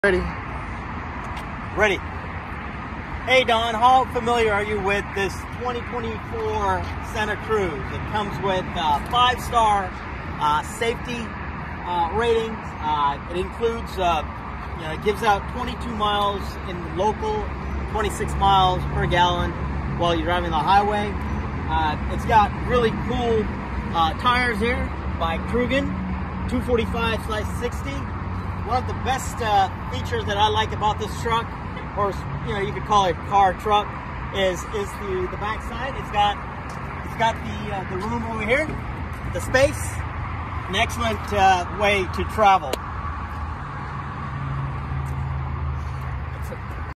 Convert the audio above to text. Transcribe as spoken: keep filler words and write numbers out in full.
Ready. Ready. Hey Don, how familiar are you with this twenty twenty-four Santa Cruz? It comes with uh, five-star uh, safety uh, ratings. Uh, it includes, uh, you know, it gives out twenty-two miles in the local, twenty-six miles per gallon while you're driving the highway. Uh, it's got really cool uh, tires here by Krugen, two forty-five slash sixty. One of the best uh, features that I like about this truck, or you know, you could call it a car truck, is is the the back side. It's got it's got the uh, the room over here, the space, an excellent uh, way to travel.